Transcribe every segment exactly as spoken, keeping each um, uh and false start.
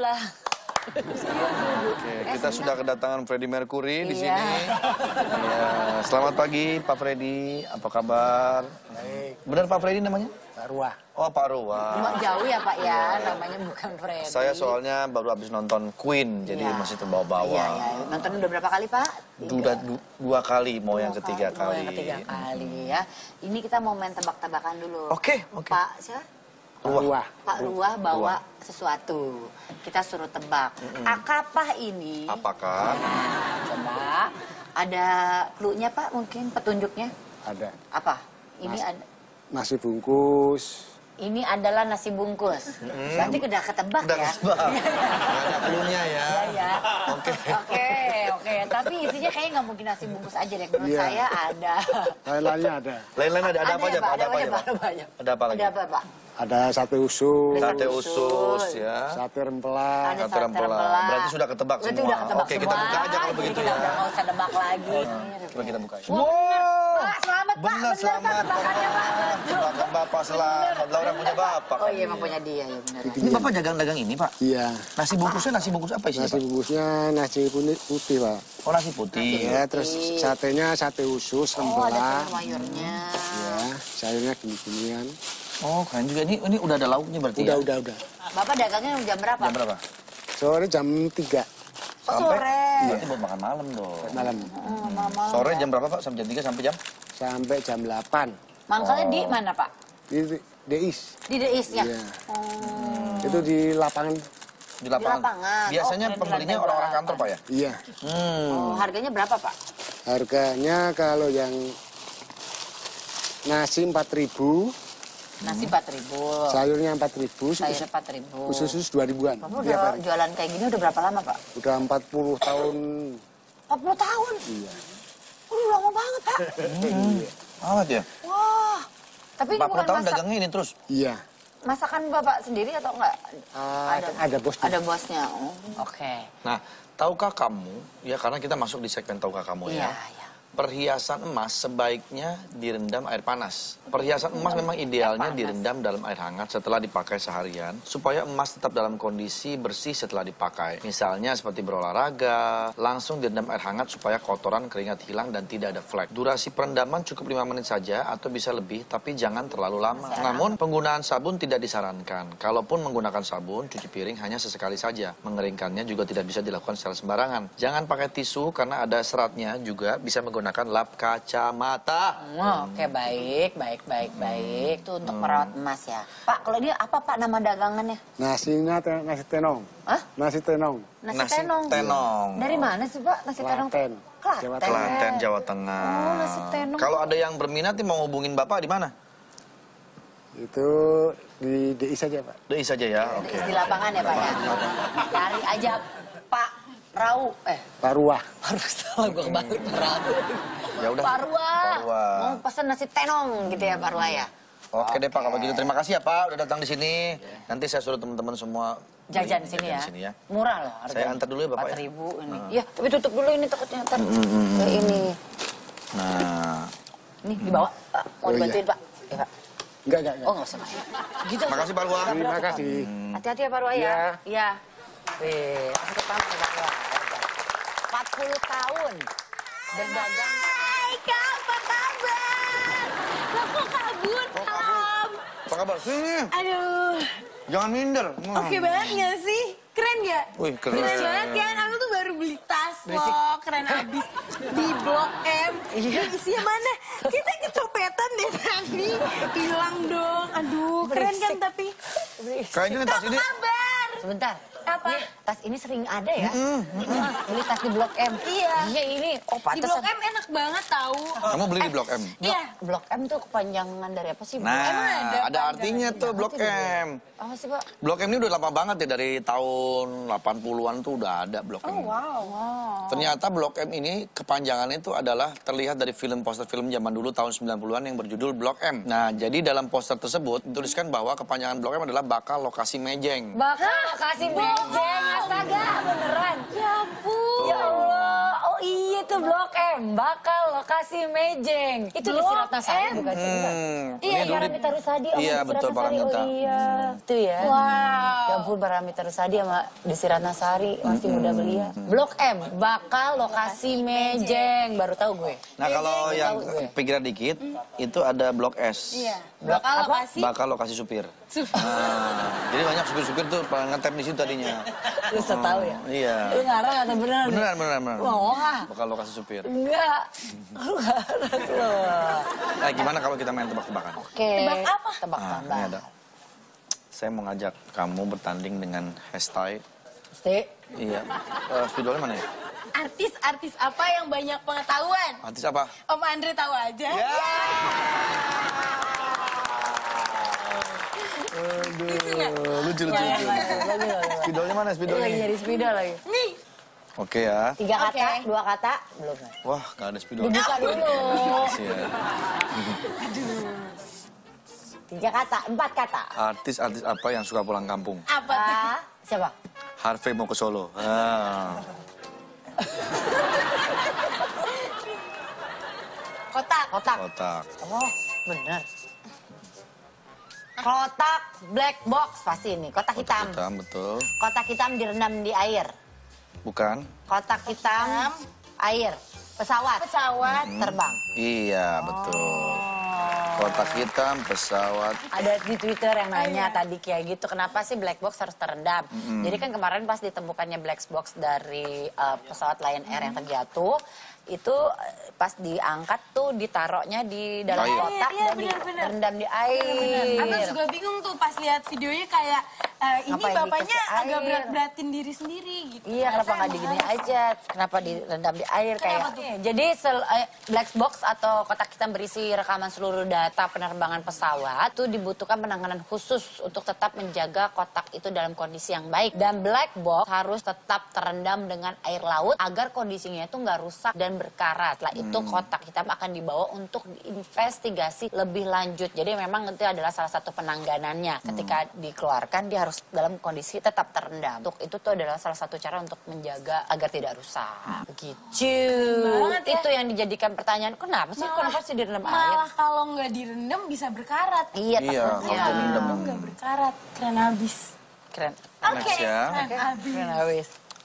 lah. Oke, kita eh, sudah kedatangan Freddie Mercury di iya. sini. Ya, selamat pagi Pak Freddie, apa kabar? Baik. Benar Pak Freddie namanya? Pak Ruah. Oh Pak Ruah. Jauh ya Pak ya, namanya bukan Freddie. Saya soalnya baru habis nonton Queen, jadi ya. masih terbawa-bawa. Iya, iya. Nonton udah berapa kali Pak? Udah du dua kali, mau dua yang ketiga kali. Mau yang ketiga kali ya. Ini kita mau main tebak-tebakan dulu. Oke, oke. Pak siapa? Ruah. Pak Ruah bawa Ruah. sesuatu. Kita suruh tebak. Mm-mm. Apakah ini? Apakah? Nah, coba. Ada clue-nya Pak mungkin, petunjuknya? Ada. Apa? Ini Nas ada. Nasi bungkus. Ini adalah nasi bungkus. Mm-hmm. Berarti udah ketebak udah ya? Ketebak. Ada clue-nya ya. Iya, ya. Oke. Oke, oke. Tapi isinya kayaknya nggak mungkin nasi bungkus aja deh. Menurut yeah. saya ada. Lain-lainnya ada. Lain-lain ada, ada, ada apa aja Pak? Ada apa aja Pak? Ada apa lagi? Ada apa Pak? Ada sate usus. Sate usus ya. Sate rempela. Ada sate rempela. Berarti sudah ketebak Berarti semua. Udah ketebak Oke, semua. kita buka aja kalau begitu kita ya. Udah nggak usah debak lagi. Uh, coba kita buka. Wow. wow. Pak, selamat Pak. Benar, selamat. Tebakan Bapak selamat. Laura punya Bapak. Oh iya, emang punya dia ya benar. Ini Bapak dagang-dagang ini Pak? Iya. Nasi bungkusnya nasi bungkus apa isinya Nasi Pak? bungkusnya nasi putih Pak. Oh nasi putih. Iya, terus satenya sate usus rempela. Oh ada sayur-mayurnya. Iya, sayurnya gini-ginian. Oh keren juga. Ini ini udah ada lauknya berarti udah, ya? Udah, udah, Bapak dagangnya jam berapa? Jam berapa? Sore jam tiga. Oh, sampai, sore. Berarti buat makan malam dong. Malam. Hmm, malam sore ya. jam berapa Pak? Sampai jam tiga sampai jam? Sampai jam delapan. Mangkalnya oh. di mana Pak? Di Deis. Di Deis ya? Iya. Hmm. Itu di lapangan. Di lapangan. Di lapangan. Biasanya oh, pembelinya orang-orang kantor Pak ya? Iya. Hmm. Oh, harganya berapa Pak? Harganya kalau yang nasi empat ribu. Nasi empat ribu. Sayurnya empat ribu. Sayurnya empat ribu. Khusus dua ribuan. Bapak udah jualan kayak gini udah berapa lama Pak? Udah empat puluh tahun. empat puluh tahun? Iya. Udah lama banget Pak. Hmm. Amat ya? Wah. Tapi ini bukan tahun masak... dagangnya ini terus? Iya. Masakan Bapak sendiri atau enggak? Uh, ada, ada bosnya. Ada bosnya. Oh, oke. Okay. Nah, tahukah kamu, ya karena kita masuk di segmen tahukah kamu ya. Iya, iya. Perhiasan emas sebaiknya direndam air panas. Perhiasan emas memang idealnya direndam dalam air hangat setelah dipakai seharian, supaya emas tetap dalam kondisi bersih setelah dipakai. Misalnya seperti berolahraga, langsung direndam air hangat supaya kotoran, keringat hilang dan tidak ada flek. Durasi perendaman cukup lima menit saja atau bisa lebih, tapi jangan terlalu lama. Namun penggunaan sabun tidak disarankan. Kalaupun menggunakan sabun, cuci piring hanya sesekali saja. Mengeringkannya juga tidak bisa dilakukan secara sembarangan. Jangan pakai tisu karena ada seratnya, juga bisa menggunakan menggunakan lap kacamata. Oh, Oke, okay, baik, baik, baik, baik. Itu untuk hmm. merawat emas ya. Pak, kalau dia apa Pak nama dagangannya? Nasinya te nasi tenong. Hah? Nasi tenong. Nasi, nasi tenong. tenong. Dari mana sih Pak nasi tenong? Klaten. Klaten. Jawa Tengah. Klaten, Jawa Tengah. Oh, nasi tenong. Kalau ada yang berminat nih mau hubungin Bapak di mana? Itu di D I saja Pak. D I saja ya. Oke. Okay. Di lapangan ya Pak ya. Cari aja Pak Rau, eh Pak Ruah. Pak Ruah, salah gue kebalik Pak Rau. Ya udah. Pak Ruah. Pak Ruah. Mau pesen nasi tenong gitu ya Pak Ruah ya. Oke, Oke deh Pak, kalau gitu terima kasih ya Pak udah datang di sini. Nanti saya suruh teman-teman semua jajan di sini ya. Sini ya. Murah loh harganya. Saya antar dulu ya Bapak. empat ribu ya? ini. Iya, tapi tutup dulu ini takutnya ntar. Mm -hmm. Kayak ini. Nah. Nih dibawa. Pak, mau oh, dibantuin iya. Pak? Ya Pak. Enggak, enggak, enggak. Oh nggak usah. Gitu. Makasih Pak Ruah. Terima kasih. Hati-hati ya Pak Ruah ya. Iya. Wih, kasih ke tamu Pak Ruah. empat puluh tahun berdagang. Hai Kak, apa kabar? Lo kok kabur? Salam. Apa kabar? Sini. Aduh. Jangan minder. Oke okay banget gak sih? Keren gak? Wih, keren. Keren banget kan? Aku tuh baru beli tas loh. Keren abis. Di Blok M. Dan isinya mana? Kita kecopetan deh tadi. Hilang dong. Aduh, keren kan tapi. Kayaknya tas ini. Apa kabar? Sebentar. Apa? Ini, tas ini sering ada ya? Mm, mm, mm. Ini tas di Blok M. Iya. Iya ini. Oh Di pantesan. Blok M enak banget tahu. Kamu beli di Blok M? Iya. Blok M tuh kepanjangan dari apa sih? Nah, Emang ada ada artinya tuh Blok M. Apa sih Pak? Blok M ini udah lama banget ya, dari tahun delapan puluhan tuh udah ada Blok M. Oh wow. wow. Ternyata Blok M ini kepanjangannya itu adalah terlihat dari film poster film zaman dulu tahun sembilan puluhan yang berjudul Blok M. Nah, jadi dalam poster tersebut dituliskan bahwa kepanjangan Blok M adalah bakal lokasi mejeng. Bakal lokasi mejeng, astaga beneran. Ya ampun. Ya Allah. Oh iya tuh Blok M, bakal lokasi Mejeng. Itu di Ratnasari bukan sih? Hmm, Iya, ini dulu di- Paramita Rusadi sama Iya, di betul, Ratnasari. Paramita. Oh iya, itu ya. Wow. Ya ampun, Paramita Rusadi sama di Ratnasari masih muda belia. Blok M, bakal lokasi Mejeng. Baru tahu gue. Nah kalau yang tahu gue. pikiran dikit, itu ada blok S. Iya. Blok Bakal apa? lokasi. Bakal lokasi supir. Nah, jadi banyak supir-supir tuh pada ngetem di situ tadinya. Lu setahu ya? Iya. Lu ngarang atau beneran? Beneran, beneran, beneran. Oh, ah. Bakal lokasi supir. Enggak. Lu ngarang loh. Nah, gimana kalau kita main tebak-tebakan? Oke. Tebak apa? Tebak Nah, ini tambah. ada. Saya mau ngajak kamu bertanding dengan hashtag. Pasti. Iya. Uh, spidolnya mana ya? Artis-artis apa yang banyak pengetahuan? Artis apa? Om Andre tahu aja. Ya. Lucu nggak? Aduh, lucu, lucu, lucu. Spidolnya mana? Lu lagi Spidolnya? nyari spidol lagi. Nih. Oke ya. Tiga kata, Oke. dua kata, belum. Wah, gak ada spidol. Dibuka dulu. Makasih ya. Tiga kata, empat kata. Artis-artis apa yang suka pulang kampung? Apa tuh? Ah, siapa? Harvey mau ke Solo. Ah. Kotak. Kotak. Kotak. Oh, benar. Kotak black box pasti ini. Kotak hitam. Hitam, betul. Kotak hitam direndam di air. Bukan? Kotak hitam, air. Pesawat. Pesawat. Terbang. Iya, betul. Kotak hitam, pesawat. Ada di Twitter yang nanya tadi kayak gitu, kenapa sih black box harus terendam? Jadi kan kemarin pas ditemukannya black box dari uh, pesawat Lion Air yang terjatuh, itu uh, pas diangkat tuh ditaruhnya di dalam Air. kotak Iya, iya, dan benar-benar. direndam di air. Abang juga bingung tuh pas lihat videonya kayak eh, ini Ngapain bapaknya dikasih agak air? berat-beratin diri sendiri gitu. Iya, kenapa Ternyata nggak emang digini harus. aja? Kenapa direndam di air kayak? Kenapa tuh? Jadi sel- eh, black box atau kotak hitam berisi rekaman seluruh data penerbangan pesawat itu dibutuhkan penanganan khusus untuk tetap menjaga kotak itu dalam kondisi yang baik. Dan black box harus tetap terendam dengan air laut agar kondisinya itu nggak rusak dan berkarat. Setelah itu kotak hitam akan dibawa untuk diinvestigasi lebih lanjut. Jadi memang itu adalah salah satu penanganannya. Ketika dikeluarkan dia harus dalam kondisi tetap terendam. Untuk itu tuh adalah salah satu cara untuk menjaga agar tidak rusak. Begitu. Banget ya. Itu yang dijadikan pertanyaan. Kenapa sih? Kenapa sih direndam air? Malah kalau nggak direndam bisa berkarat. Iya, Iya, takutnya. kalau direndam. Itu nggak berkarat. Keren abis. Keren. Next Oke. ya. Keren abis. Keren habis.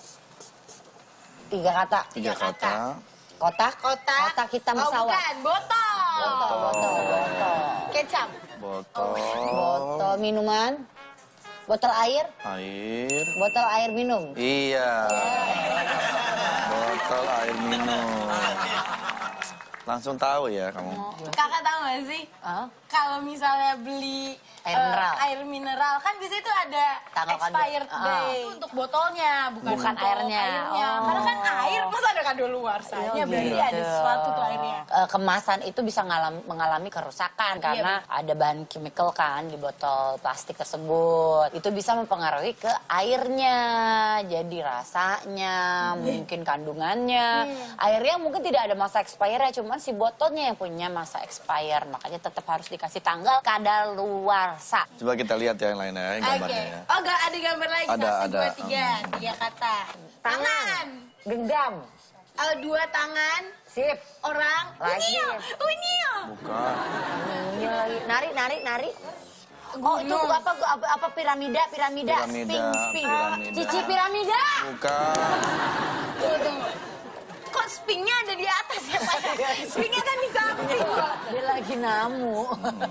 Tiga kata. Tiga kata. Kotak. Kotak. Kotak hitam Oh, pesawat. bukan. Botol. Botol, botol, botol. Kecap. Botol. Botol minuman. Botol air. Air. Botol air minum. Iya. Botol air minum. Langsung tahu ya kamu. Kakak tahu gak sih? Hah? Kalau misalnya beli Air eh, mineral. air mineral kan biasanya itu ada Tanggal kado. expired Ah. day Itu untuk botolnya, bukan, Bukan untuk airnya. Oh. Karena kan air, masa ada kado luar Oh, saya? Berarti gitu. ada sesuatu tuh airnya. Eh, kemasan itu bisa ngalam- mengalami kerusakan karena ada bahan chemical kan di botol plastik tersebut. Itu bisa mempengaruhi ke airnya, jadi rasanya, mungkin kandungannya. Airnya mungkin tidak ada masa expire, cuman si botolnya yang punya masa expire. Makanya tetap harus dikasih tanggal kadaluarsa. Coba kita lihat ya yang lainnya ya, Oke. gambarnya ya. Oh, gak ada gambar lagi. Ada, Satu, ada. dua, tiga. Tiga kata. Tangan. Genggam. Eh, dua tangan. Sip. Orang. Lagi. Unyil. Unyil. Bukan. Ini lagi. Nari, nari, nari. Oh, itu apa, apa, apa piramida, piramida, Piramida, sping, sping. piramida. Cici piramida. Bukan. Tunggu, tunggu. Kok spingnya ada di atas ya, Pak? Spingnya kan di samping. Dia lagi namu.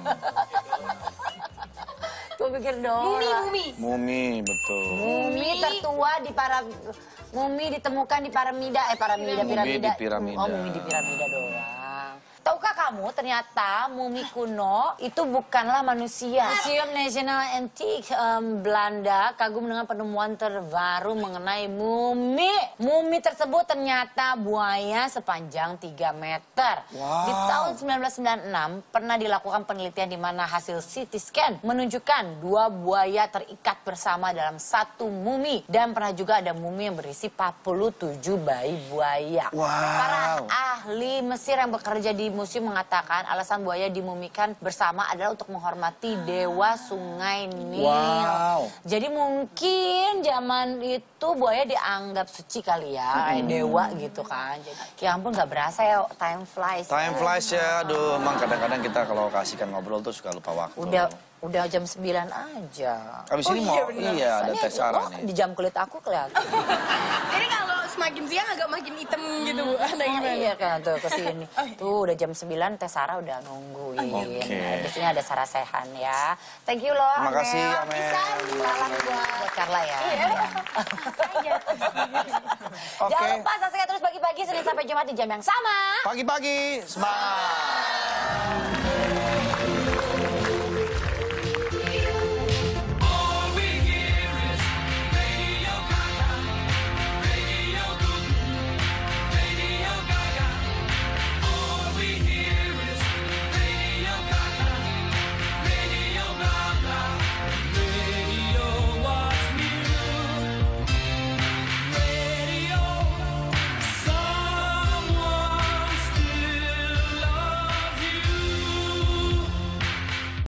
Gue pikir dong. Mumi, mumi. Mumi, betul. Mumi tertua di para mumi ditemukan di piramida eh piramida Mumi piramida. di piramida. Oh, mumi di piramida doang. Tahukah kamu ternyata mumi kuno itu bukanlah manusia. Museum Nasional Antique em, Belanda kagum dengan penemuan terbaru mengenai mumi. Mumi tersebut ternyata buaya sepanjang tiga meter. Wow. Di tahun seribu sembilan ratus sembilan puluh enam pernah dilakukan penelitian di mana hasil C T scan menunjukkan dua buaya terikat bersama dalam satu mumi. Dan pernah juga ada mumi yang berisi empat puluh tujuh bayi buaya. Wow. Para ahli Mesir yang bekerja di museum mengatakan mengatakan alasan buaya dimumikan bersama adalah untuk menghormati dewa sungai Nil. Wow. Jadi mungkin zaman itu buaya dianggap suci kali ya, kayak dewa gitu kan. Jadi, ya ampun nggak berasa ya, time flies. Time flies ya, aduh emang kadang-kadang kita kalau kasihkan ngobrol tuh suka lupa waktu. Udah udah jam sembilan aja. Abis ini mau, iya ada Ini, tes arah oh, nih. di jam kulit aku kelihatan. Jadi kalau semakin siang agak makin hitam gitu Bu. Ada Oh, gimana? iya kan tuh kesini. Tuh udah jam sembilan Teh Sarah udah nungguin. Oke. Di sini ada Sarah Sehan ya. Thank you loh. Terima kasih, Amel. Amel. Salam buat, buat Carla ya. Oke. Jangan lupa saksikan terus pagi-pagi Senin sampai Jumat di jam yang sama. Pagi-pagi, semangat.